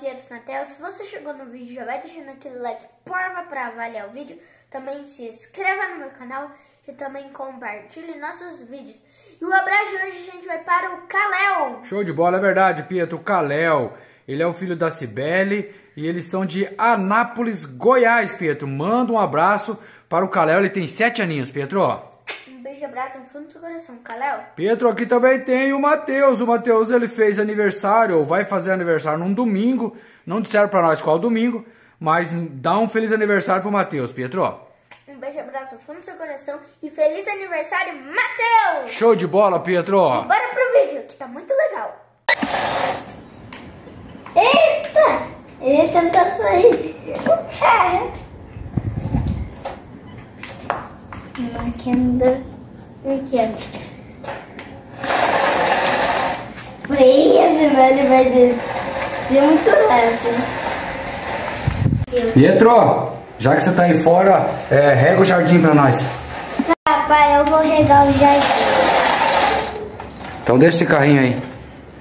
Pietro na tela. Se você chegou no vídeo, já vai deixando aquele like, porra, pra avaliar o vídeo. Também se inscreva no meu canal e também compartilhe nossos vídeos. E o abraço de hoje a gente vai para o Kalel. Show de bola, é verdade, Pietro. O Kalel, ele é o filho da Cibele e eles são de Anápolis, Goiás, Pietro. Manda um abraço para o Kalel, ele tem 7 aninhos, Pietro. Um beijo e abraço no fundo do seu coração, Kalel. Pietro, aqui também tem o Matheus. O Matheus, ele fez aniversário, ou vai fazer aniversário num domingo. Não disseram pra nós qual domingo, mas dá um feliz aniversário pro Matheus, Pietro. Um beijo e abraço no fundo do seu coração e feliz aniversário, Matheus! Show de bola, Pietro. E bora pro vídeo, que tá muito legal. Eita! Ele tentou sair. O cara. Não quero. Preso, velho, vai descer muito rápido. Pietro, já que você tá aí fora, rega o jardim pra nós. Tá, pai, eu vou regar o jardim. Então deixa esse carrinho aí.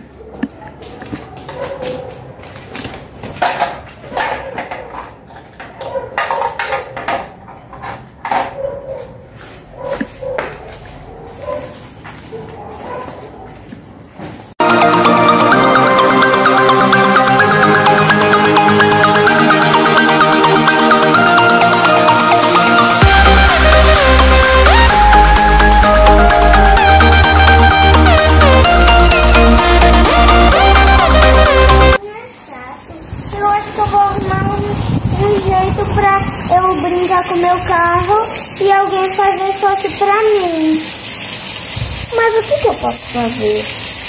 Eu brincar com meu carro e alguém fazer sorte pra mim. Mas o que eu posso fazer?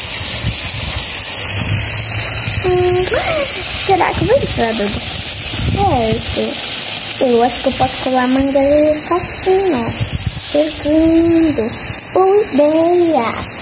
Será que vai entrar tudo certo? Eu acho que eu posso colar a manga e ficar assim, ó. Seguindo. Boa ideia.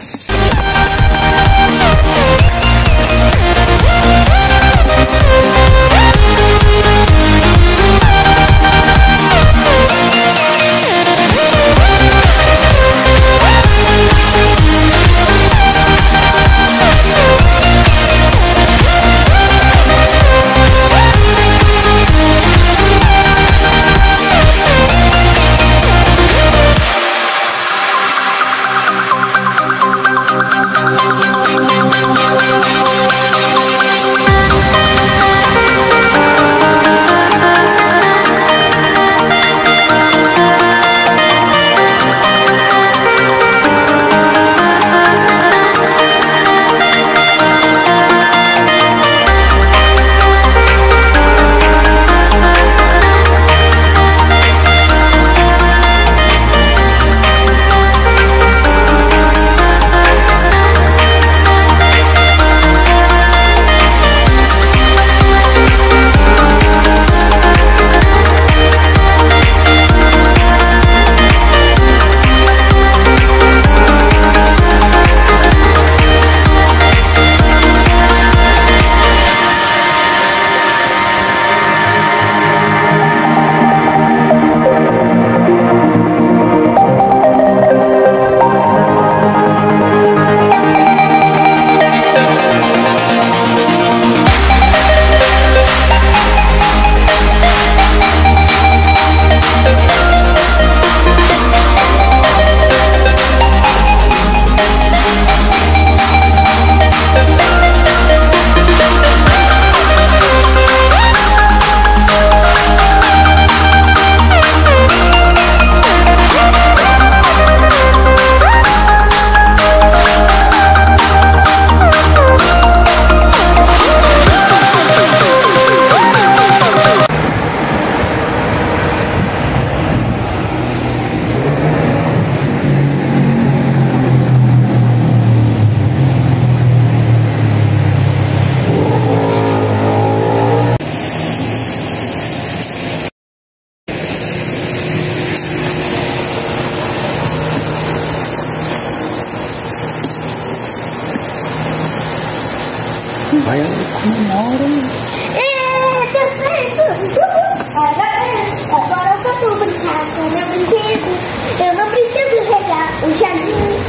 Vai comemora. Deu certo! Agora eu posso brincar com o meu brinquedo. Eu não preciso regar o jardim.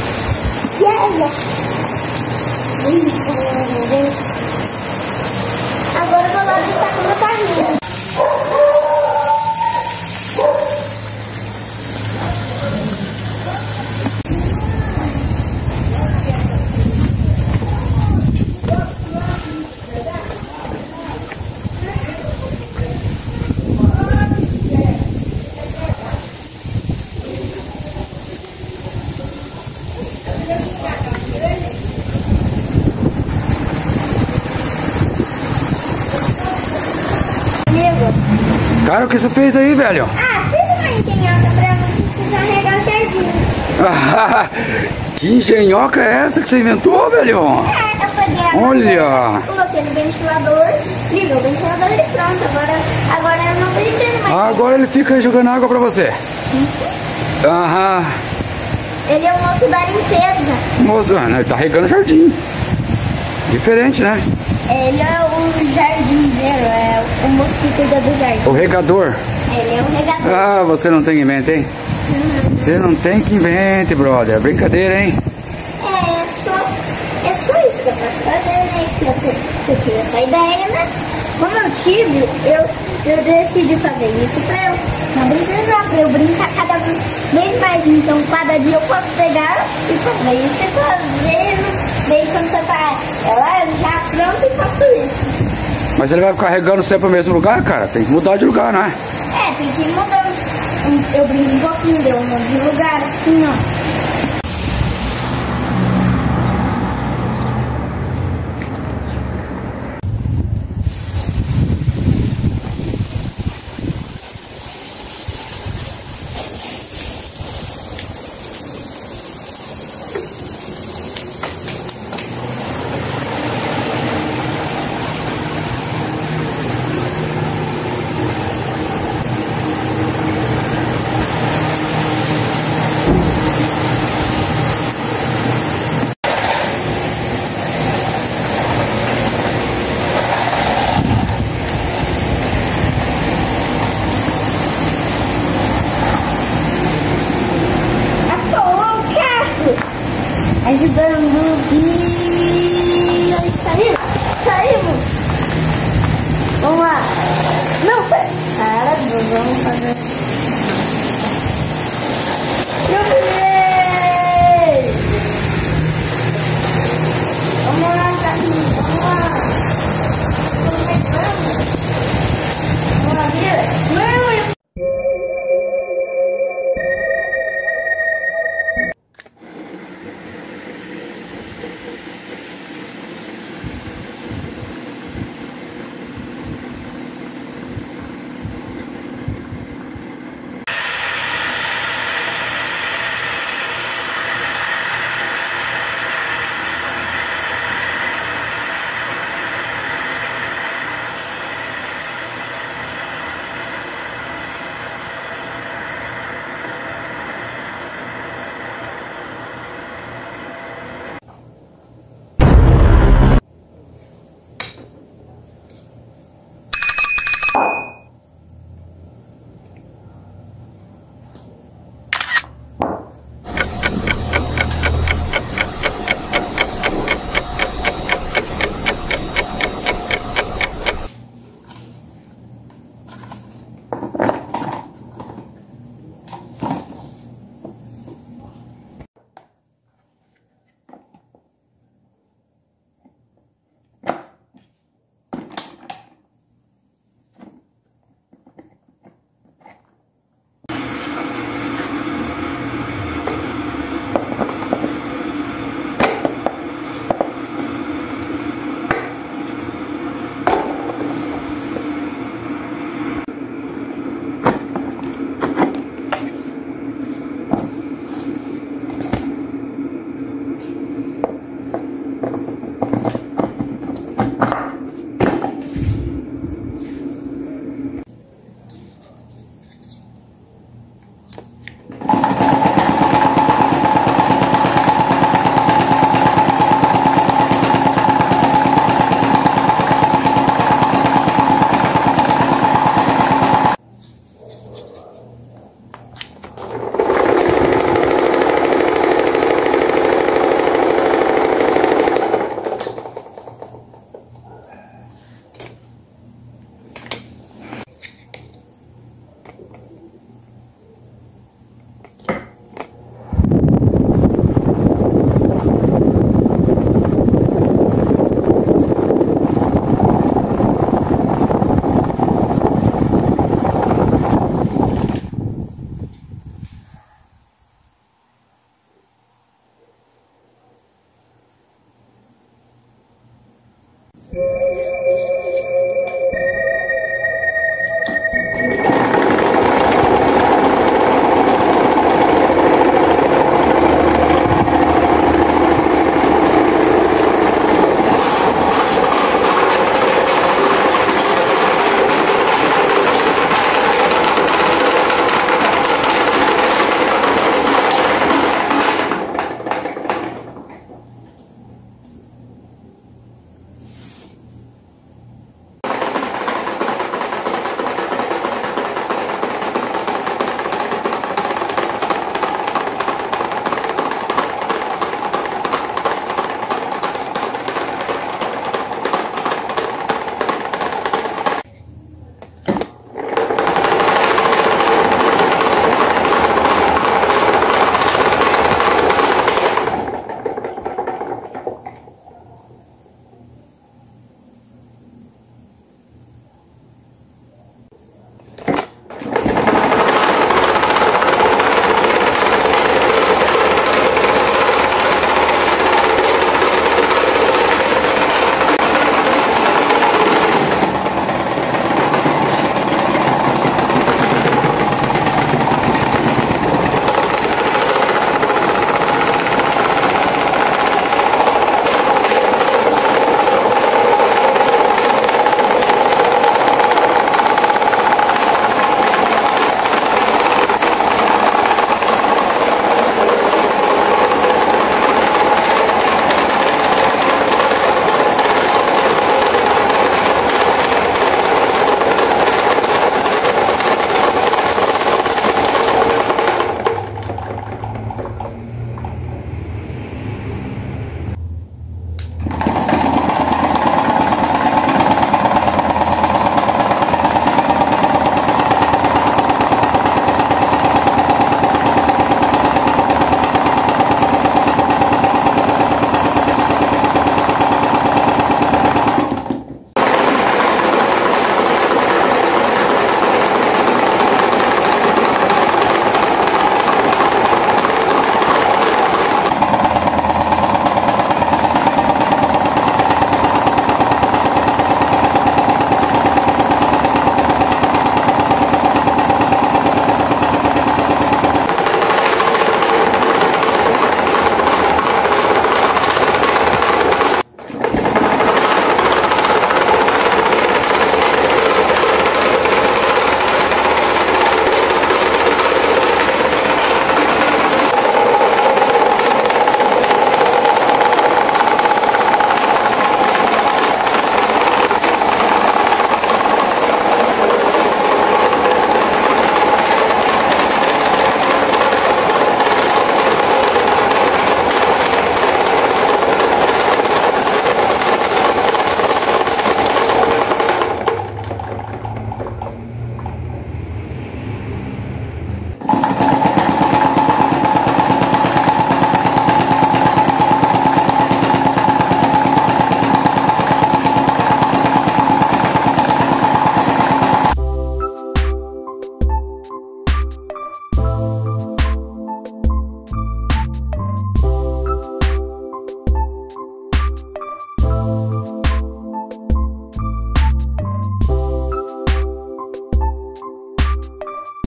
Cara, o que você fez aí, velho? Ah, fiz uma engenhoca pra não precisar regar o jardim. Que engenhoca é essa que você inventou, velho? Eu peguei a Olha! coloquei no ventilador, liguei o ventilador e pronto. Agora eu não preciso mais. Agora ele fica aí jogando água pra você. Aham. Ele é o moço da limpeza. Moço, ele tá regando o jardim. Diferente, né? Ele é o jardineiro, é o moço que cuida do jardim. O regador. Ele é o regador. Ah, você não tem invento, hein? Você não tem que invente, brother. É brincadeira, hein? É só isso que eu posso fazer, né? Que eu tive essa ideia, né? Como eu tive, eu decidi fazer isso pra eu não precisar, pra eu brincar cada vez mais. Então, cada dia eu posso pegar e fazer isso e fazer. Daí, quando você tá lá, eu já pronto e faço isso. Mas ele vai ficar regando sempre no mesmo lugar, cara? Tem que mudar de lugar, né? É, tem que ir mudando. Eu brinco um pouquinho, eu mudo de lugar, assim, ó.